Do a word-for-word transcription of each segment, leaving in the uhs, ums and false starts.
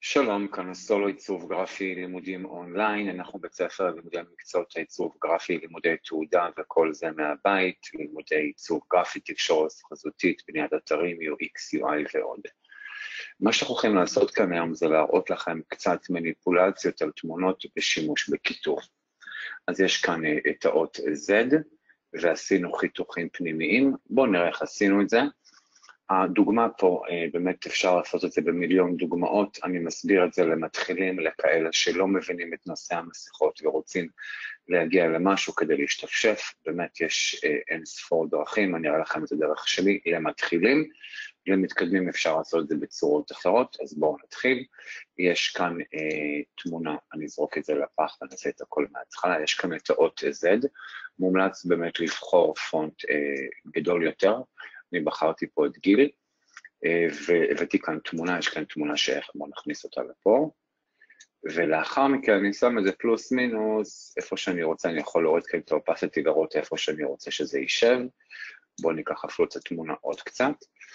שלום, כאן סולו עיצוב גרפי לימודים אונליין, אנחנו בית ספר לימודי מקצועות העיצוב גרפי, לימודי תעודה וכל זה מהבית, לימודי עיצוב גרפי, תקשורת חזותית, בניית אתרים, יו אקס, יו איי ועוד. מה שאנחנו הולכים לעשות כאן היום זה להראות לכם קצת מניפולציות על תמונות בשימוש בכיתוב. אז יש כאן את האות Z, ועשינו חיתוכים פנימיים, בואו נראה איך עשינו את זה. הדוגמה פה, באמת אפשר לעשות את זה במיליון דוגמאות, אני מסביר את זה למתחילים, לכאלה שלא מבינים את נושא המסכות ורוצים להגיע למשהו כדי להשתפשף, באמת יש אין ספור דרכים, אני אראה לכם את הדרך שלי, למתחילים, למתקדמים אפשר לעשות את זה בצורות אחרות, אז בואו נתחיל. יש כאן אה, תמונה, אני אזרוק את זה לפח ונעשה את הכל מההתחלה, יש כאן את האות Z, מומלץ באמת לבחור פונט אה, גדול יותר, אני בחרתי פה את גיל, והבאתי כאן תמונה, יש כאן תמונה שאיך, בואו נכניס אותה לפה, ולאחר מכן אני שם את זה פלוס מינוס, איפה שאני רוצה, אני יכול להוריד כאן את האופסיטי, לראות איפה שאני רוצה שזה יישב, בואו ניקח אפילו את התמונה עוד קצת,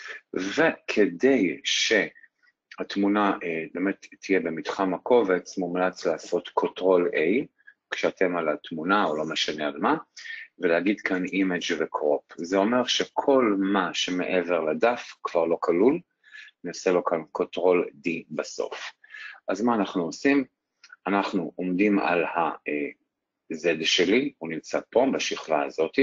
וכדי שהתמונה באמת תהיה במתחם הקובץ, מומלץ לעשות קונטרול A, כשאתם על התמונה או לא משנה על מה, ולהגיד כאן image וקרופ. זה אומר שכל מה שמעבר לדף כבר לא כלול, נעשה לו כאן קונטרול D בסוף. אז מה אנחנו עושים? אנחנו עומדים על ה-Z שלי, הוא נמצא פה בשכבה הזאת,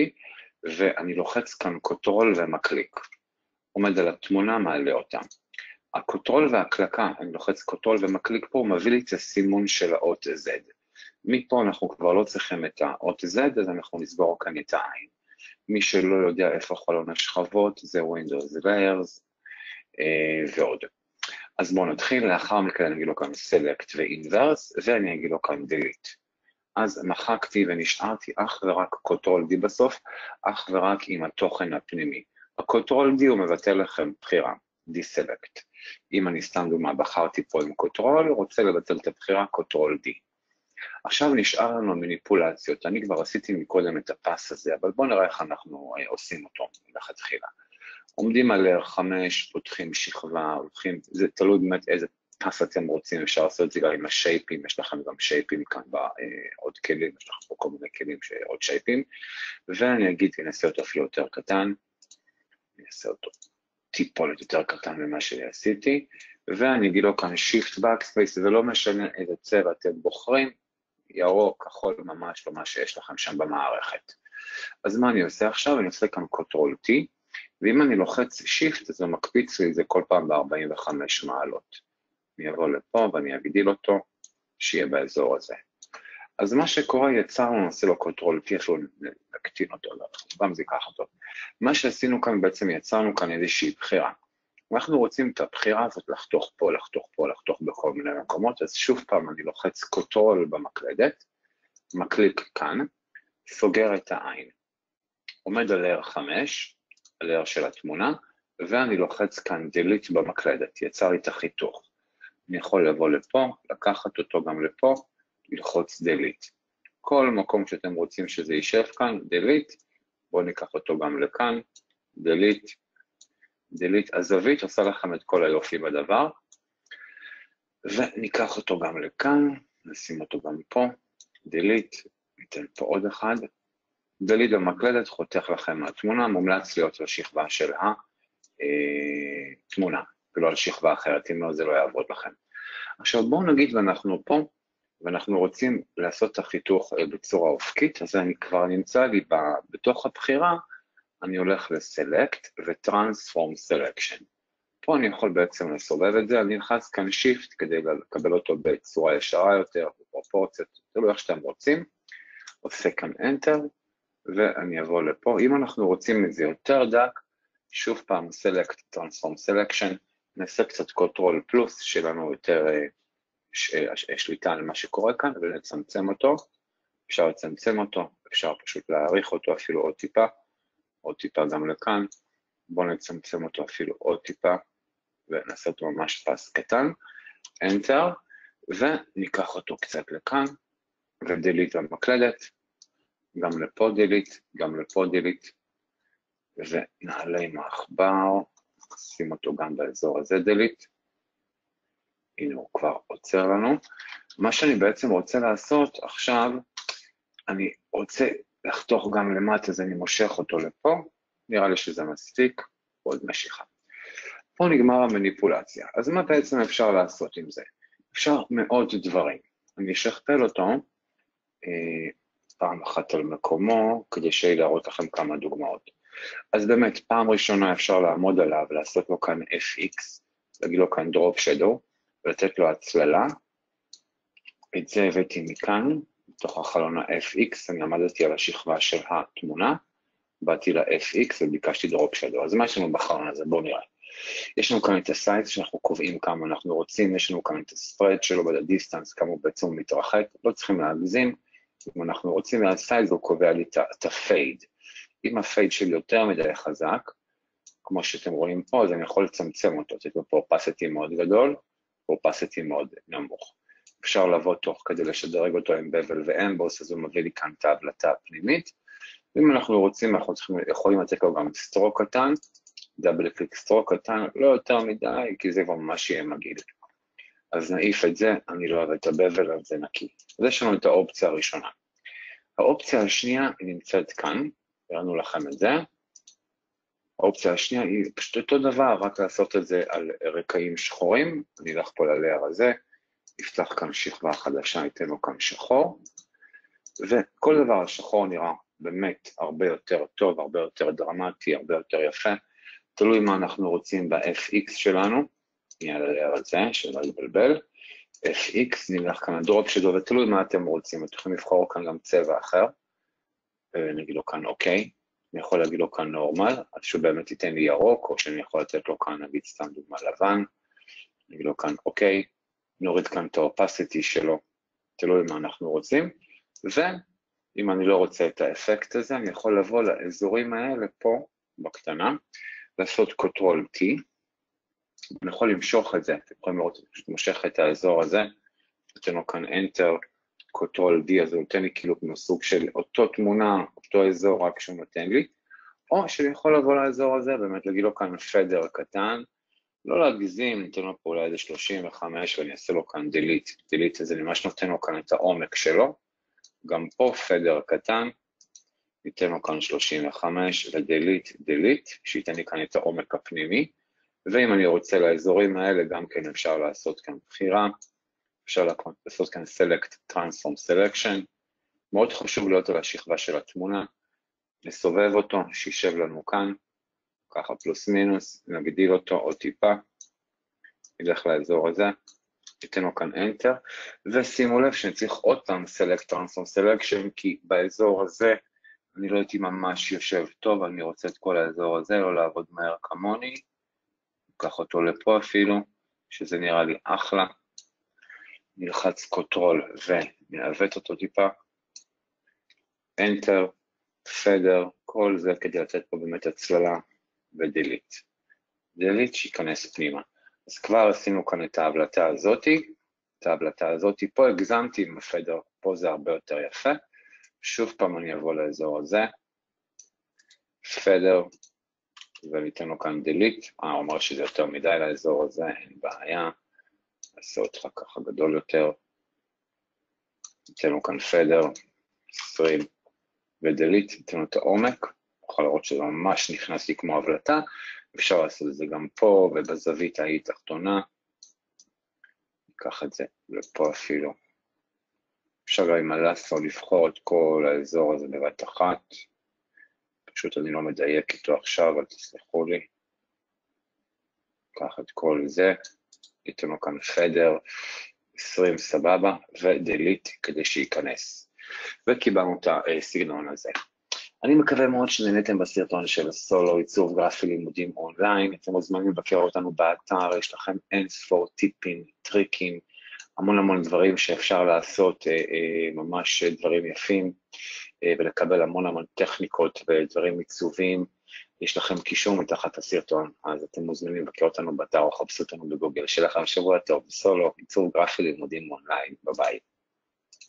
ואני לוחץ כאן קונטרול ומקליק. עומד על התמונה, מעלה אותה. הקונטרול והקלקה, אני לוחץ קונטרול ומקליק פה, הוא מביא לי את הסימון של האות Z. מפה אנחנו כבר לא צריכים את האות Z, אז אנחנו נסבור כאן את העין. מי שלא יודע איפה חלון השכבות, זה Windows Layers אה, ועוד. אז בואו נתחיל, לאחר מכן אני אגיד לו כאן Select ו-Inverse, ואני אגיד לו כאן Delete. אז מחקתי ונשארתי אך ורק קונטרול D בסוף, אך ורק עם התוכן הפנימי. הקונטרול D הוא מבטל לכם בחירה, Deselect. אם אני סתם דוגמה בחרתי פה עם קונטרול, רוצה לבטל את הבחירה, קונטרול D. עכשיו נשאר לנו מניפולציות, אני כבר עשיתי מקודם את הפס הזה, אבל בואו נראה איך אנחנו עושים אותו לכתחילה. עומדים על R חמש, פותחים שכבה, הולכים, זה תלוי באמת איזה פס אתם רוצים, אפשר לעשות את זה גם עם השייפים, יש לכם גם שייפים כאן בעוד כלים, יש לכם פה כל מיני כלים שעוד שייפים, ואני אגיד, אני אעשה אותו אפילו יותר קטן, אני אעשה אותו טיפולת יותר קטן ממה שעשיתי, ואני אגיד לו כאן Shift Backspace, ולא משנה איזה צבע אתם בוחרים, ירוק, כחול, ממש לא מה שיש לכם שם במערכת. אז מה אני עושה עכשיו? אני עושה כאן קונטרול T, ואם אני לוחץ Shift, אז הוא מקפיץ לי את זה כל פעם ב-ארבעים וחמש מעלות. אני אבוא לפה ואני אגדיל אותו, שיהיה באזור הזה. אז מה שקורה, יצרנו, נעשה לו קונטרול T, אפילו נקטין אותו, גם זה ייקח אותו. מה שעשינו כאן, בעצם יצרנו כאן איזושהי בחירה. אנחנו רוצים את הבחירה הזאת לחתוך פה, לחתוך פה, לחתוך בכל מיני מקומות, אז שוב פעם אני לוחץ קונטרול במקלדת, מקליק כאן, סוגר את העין. עומד על R חמש, על R של התמונה, ואני לוחץ כאן Delete במקלדת, יצר לי את החיתוך. אני יכול לבוא לפה, לקחת אותו גם לפה, ללחוץ Delete. כל מקום שאתם רוצים שזה יישב כאן, Delete, בואו ניקח אותו גם לכאן, Delete, Delete, הזווית עושה לכם את כל היופי בדבר, וניקח אותו גם לכאן, נשים אותו גם פה, Delete, ניתן פה עוד אחד, Delete במקלדת חותך לכם מהתמונה, מומלץ להיות לשכבה של התמונה, ולא על שכבה אחרת, אם לא זה לא יעבוד לכם. עכשיו בואו נגיד ואנחנו פה, ואנחנו רוצים לעשות את החיתוך בצורה אופקית, אז אני כבר נמצא לי בתוך הבחירה, אני הולך ל-Select ו-Transform Selection. פה אני יכול בעצם לסובב את זה, אני נכנס כאן Shift כדי לקבל אותו בצורה ישרה יותר, בפרופורציות, תלוי איך שאתם רוצים, עושה כאן Enter, ואני אבוא לפה. אם אנחנו רוצים את זה יותר דק, שוב פעם Select, Transform Selection, נעשה קצת קונטרול פלוס, שלנו יותר שליטה על מה שקורה כאן, ונצמצם אותו, אפשר לצמצם אותו, אפשר פשוט להאריך אותו אפילו עוד טיפה, עוד טיפה גם לכאן, בואו נצמצם אותו אפילו עוד טיפה, ונעשה אותו ממש פס קטן, Enter, וניקח אותו קצת לכאן, ו-Delete במקלדת, גם לפה Delete, גם לפה Delete, ונעלה עם העכבר, נשים אותו גם באזור הזה Delete, הנה הוא כבר עוצר לנו. מה שאני בעצם רוצה לעשות עכשיו, אני רוצה לחתוך גם למטה, אז אני מושך אותו לפה, נראה לי שזה מספיק, עוד משיכה. פה נגמר המניפולציה. אז מה בעצם אפשר לעשות עם זה? אפשר מאוד דברים. אני אשכפל אותו אה, פעם אחת על מקומו, כדי שיהיה להראות לכם כמה דוגמאות. אז באמת, פעם ראשונה אפשר לעמוד עליו, לעשות לו כאן אף איקס, להגיד לו כאן Drop Shadow, ולתת לו הצללה. את זה הבאתי מכאן, בתוך החלון ה-אף איקס, אני עמדתי על השכבה של התמונה, באתי ל-אף איקס וביקשתי Drop Shadow. אז מה יש לנו בחלון הזה? בואו נראה. יש לנו כאן את הסייז שאנחנו קובעים כמה אנחנו רוצים, יש לנו כאן את הספרד שלו בדיסטנס, כמה הוא בעצם מתרחק, לא צריכים להגזים, אם אנחנו רוצים מהסייז הוא קובע לי את הפייד. אם הפייד שלי יותר מדי חזק, כמו שאתם רואים פה, אז אני יכול לצמצם אותו, לתת לו פה opacity מאוד גדול, opacity מאוד נמוך. אפשר לבוא תוך כדי לשדרג אותו עם בבל ואמבוס, אז הוא מביא לי כאן את ההבלטה הפנימית, ואם אנחנו רוצים, אנחנו צריכים, יכולים לתת לו גם סטרוק קטן, דאבל קליק סטרוק קטן, לא יותר מדי, כי זה כבר ממש יהיה מגעיל. אז נעיף את זה, אני לא אוהב את הבבל, אז זה נקי. אז יש לנו את האופציה הראשונה. האופציה השנייה היא נמצאת כאן, הראינו לכם את זה. האופציה השנייה היא פשוט אותו דבר, רק לעשות את זה על רקעים שחורים. אני אלך פה ללייר הזה, יפתח כאן שכבה חדשה, ייתן לו כאן שחור, וכל דבר השחור נראה באמת הרבה יותר טוב, הרבה יותר דרמטי, הרבה יותר יפה. תלוי מה אנחנו רוצים ב-אף איקס שלנו, נהיה ללייר הזה, שלא יבלבל. אף איקס, נלך כאן לדרופ שלו, ותלוי מה אתם רוצים, אתם יכולים לבחור כאן גם צבע אחר, נגיד לו כאן אוקיי, אני יכול להגיד לו כאן נורמל, אז שהוא באמת ייתן לי ירוק, או שאני יכול לתת לו כאן, נגיד סתם דוגמה לבן, נגיד לו כאן אוקיי, נוריד כאן את האופסיטי שלו, תלוי מה אנחנו רוצים, ואם אני לא רוצה את האפקט הזה, אני יכול לבוא לאזורים האלה פה, בקטנה, לעשות קונטרול T, אני יכול למשוך את זה, אתם יכולים לראות, פשוט מושך את האזור הזה, נותן לו כאן Enter, קונטרול D, אז הוא נותן לי כאילו כמו סוג של אותו תמונה, אותו אזור רק שהוא נותן לי, או שאני יכול לבוא לאזור הזה, באמת להגיד לו כאן פדר קטן, לא להגזים, ניתן לו פה אולי איזה שלושים וחמש, ואני אעשה לו כאן delete, delete הזה ממש נותן לו כאן את העומק שלו, גם פה פדר קטן, ניתן לו כאן שלושים וחמש, ו-delete, delete, שייתן לי כאן את העומק הפנימי, ואם אני רוצה לאזורים האלה, גם כן אפשר לעשות כאן בחירה, אפשר לעשות כאן select, transform selection, מאוד חשוב להיות על השכבה של התמונה, נסובב אותו, שישב לנו כאן, ככה פלוס מינוס, נגדיל אותו עוד טיפה, נלך לאזור הזה, ניתן לו כאן Enter, ושימו לב שנצריך עוד פעם select, transform selection, כי באזור הזה אני לא הייתי ממש יושב טוב, אני רוצה את כל האזור הזה, לא לעבוד מהר כמוני, ניקח אותו לפה אפילו, שזה נראה לי אחלה, נלחץ קונטרול ונעוות אותו טיפה, Enter, פדר, כל זה כדי לתת פה באמת הצללה ודילית. דילית שיכנס פנימה. אז כבר עשינו כאן את ההבלטה הזאתי, את ההבלטה הזאתי, פה הגזמתי עם הפדר, פה זה הרבה יותר יפה, שוב פעם אני אבוא לאזור הזה, פדר, וניתן לו כאן דילית, אה, הוא אומר שזה יותר מדי לאזור הזה, אין בעיה, נעשה אותך ככה גדול יותר, ניתן לו כאן פדר, עשרים, ודילית, ניתן לו את העומק, יכול לראות שזה ממש נכנס לי כמו הבלטה, אפשר לעשות את זה גם פה, ובזווית ההיא תחתונה, ניקח את זה לפה אפילו, אפשר גם עם הלאסו לבחור את כל האזור הזה בבת אחת, פשוט אני לא מדייק איתו עכשיו, אבל תסלחו לי, ניקח את כל זה, ניתן לו כאן פדר, עשרים סבבה, ודילית כדי שייכנס. וקיבלנו את הסגנון הזה. אני מקווה מאוד שנהנתם בסרטון של סולו, עיצוב גרפי לימודים אונליין, אתם מוזמנים לבקר אותנו באתר, יש לכם אין ספור טיפים, טריקים, המון המון דברים שאפשר לעשות, ממש דברים יפים, ולקבל המון המון טכניקות ודברים עיצוביים, יש לכם קישור מתחת הסרטון, אז אתם מוזמנים לבקר אותנו באתר או חפשו אותנו בגוגל. שיהיה לכם שבוע טוב, סולו, עיצוב גרפי לימודים אונליין, ביי ביי.